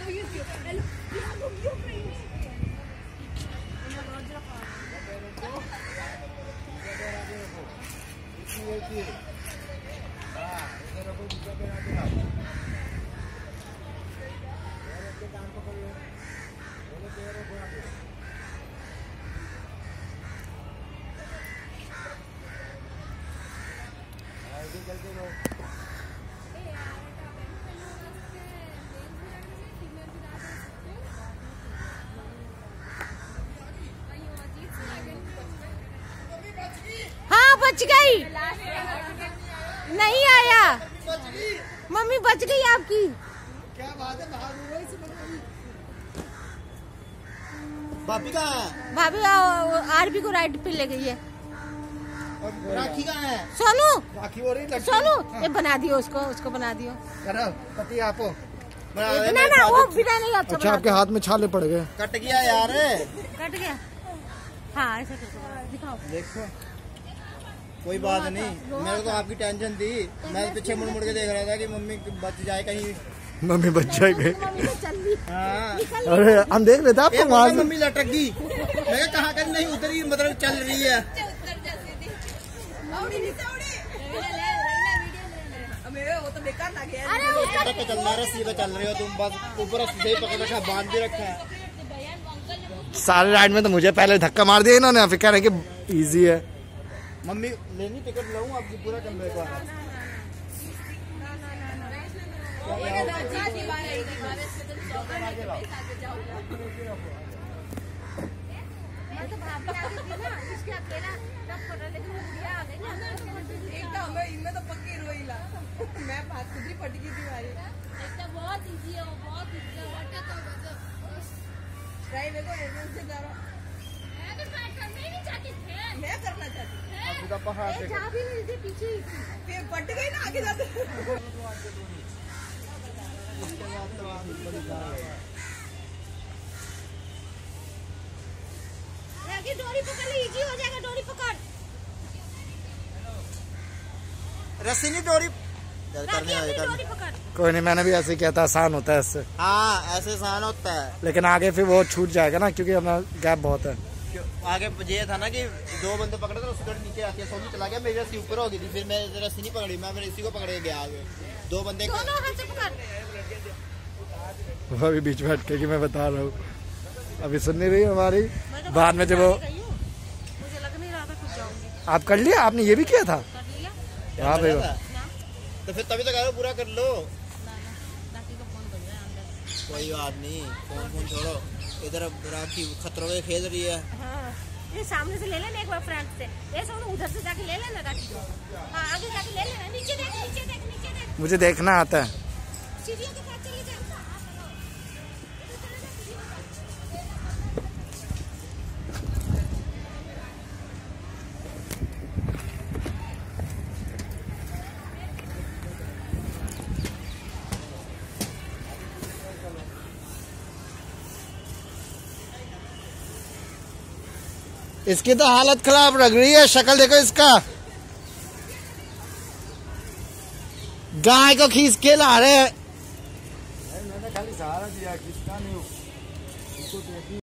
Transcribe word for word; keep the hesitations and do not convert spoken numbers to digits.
हाँ बच गई, नहीं आया। मम्मी बच गई आपकी। क्या बात है, भाभी कहाँ है? भाभी आरबी को राइड पे ले गई है। राखी कहाँ है? सोनू, राखी हो रही, सोनू ये बना दियो, उसको उसको बना दियो। पति आपको ना ना वो बिना नहीं अच्छा। अच्छा आपके हाथ में छाले पड़ गए। कट गया यार, कट गया। हाँ ऐसा करके दिखाओ। देखो कोई बात नहीं, मेरे को आपकी टेंशन थी। मैं पीछे मुड़ मुड़ के देख रहा था कि मम्मी बच जाए कहीं, मम्मी बच जाए। हाँ अरे हम देख लेते आपको वहाँ मम्मी लटक गई। मैं कहा कर नहीं उतरी, मतलब चल रही है। चल रहा है, सीधा चल रहे हो तुम, बस ऊपर सीधे पकड़ रखा, बांध भी रखा है। सारे राइड में तो मुझे पहले धक्का मार दिया इन्होंने, फिर कह रहे कि इजी है। मम्मी लेनी टिकट लाऊं आपकी पूरा कमरे को? इनमें तो पक्की रोईला, मैं बात खुद ही पटकी थी भाई। बहुत इजी है, बहुत इजी है। ट्राई देखो, एडवांस से जा रहा। मैं तो ट्राई करना ही नहीं चाहती थी, मैं करना चाहती थी। अभी तो पहाड़ से जा भी नहीं थी, पीछे ही थी, फिर पट गई ना आगे जाते। डोरी पकड़ ली, इजी हो जाएगा। डोरी पकड़, रस्सी नहीं, डोरी करने डोरी पकड़। कोई नहीं, मैंने भी ऐसे ही किया था, आसान होता है इससे। हाँ ऐसे आसान होता है, लेकिन आगे फिर वो छूट जाएगा ना, क्योंकि हमारा गैप बहुत है। आगे ये था ना कि दो बंदे पकड़े थे, उसके नीचे आके सोनी चला गया, मेरी रस्सी ऊपर हो गई थी, फिर मैं रस्सी नहीं पकड़ी, मैं रस्सी को पकड़ के गया आगे। दो बंदे दोनों हाथ से पकड़। वो अभी बीच में अटके कि मैं बता रहा हूँ, अभी सुन नहीं रही हमारी। बाद में जब वो मुझे लग नहीं रहा था कुछ जाऊंगी। आप कर लिया, आपने ये भी किया था? हाँ भाई, तो फिर तभी तो कह रहा पूरा कर लो। कोई बात नहीं, फोन फोन छोड़ो, इधर राखी खतरों के खेल रही है। हाँ, ये सामने से ले लेना एक बार, फ्रंट से। ये सोनू उधर से जाके ले लेना राखी को। हाँ आगे जाके ले लेना। नीचे देख, नीचे देख, नीचे देख। मुझे देखना आता है। सीढ़ियों के पास चले जाओ। इसकी तो हालत खराब लग रही है, शक्ल देखो इसका। गाय को खींच के ला रहे हैं। मैंने खाली सहारा दिया, किसका नहीं।